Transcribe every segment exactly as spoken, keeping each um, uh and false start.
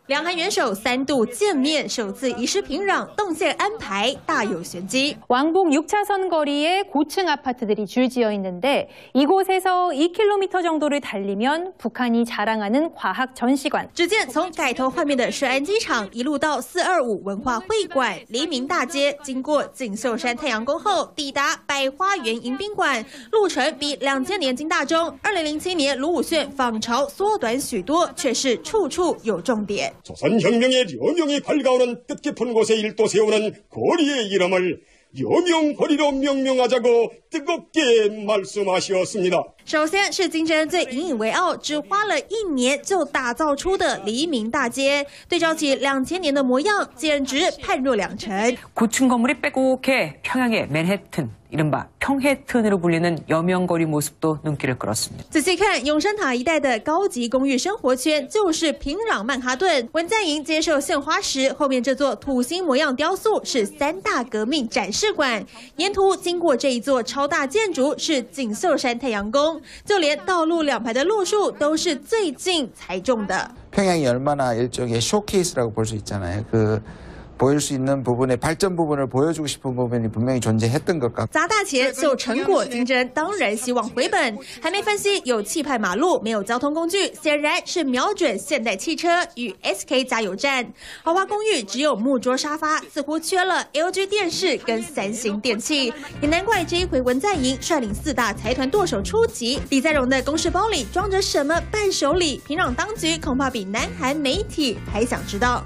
两韩元首三度见面，首次移师平壤，动线安排大有玄机。 왕복 육 차선 거리에 고층 아파트들이 줄지어 있는데 이곳에서 이 킬로미터 정도를 달리면 북한이 자랑하는 과학 전시관. 只见从改头换面的顺安机场一路到四二五文化会馆、黎明大街，经过锦绣山太阳宫后，抵达百花园迎宾馆，路程比两千年金大中、二零零七年卢武铉访朝缩短许多，却是处处有重点。 조선혁명의 여명이 밝아오는 뜻깊은 곳에 일도 세우는 거리의 이름을 여명거리로 명명하자고 뜨겁게 말씀하셨습니다. 首先是金正恩最引以为傲，只花了一年就打造出的黎明大街，对照起两千年的模样，简直判若两城。 고층 건물이 빼곡해 평양의 맨해튼, 이른바 평해튼으로 불리는 여명거리 모습도 눈길을 끌었습니다. 仔细看永生塔一带的高级公寓生活圈，就是平壤曼哈顿。文在寅接受献花时，后面这座土星模样雕塑是三大革命展示馆，沿途经过这一座超大建筑是锦绣山太阳宫，就连道路两排的路树都是最近才种的。 평양이 얼마나 일종의 쇼케이스라고 볼 수 있잖아요. 그 보일 수 있는 부분의 발전 부분을 보여주고 싶은 부분이 분명히 존재했던 것 같고. 砸大钱秀成果，金正恩当然希望回本。还没分析有气派马路，没有交通工具，显然是瞄准现代汽车与 S K 加油站。豪华公寓只有木桌沙发，似乎缺了 L G 电视跟三星电器。也难怪这一回文在寅率领四大财团舵手出击，李在镕的公事包里装着什么伴手礼？平壤当局恐怕比南韩媒体还想知道。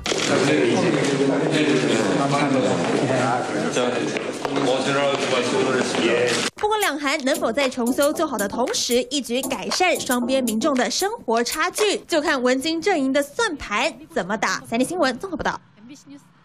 不过，两韩能否在重修旧好的同时，一举改善双边民众的生活差距，就看文金阵营的算盘怎么打。三立新闻综合报道。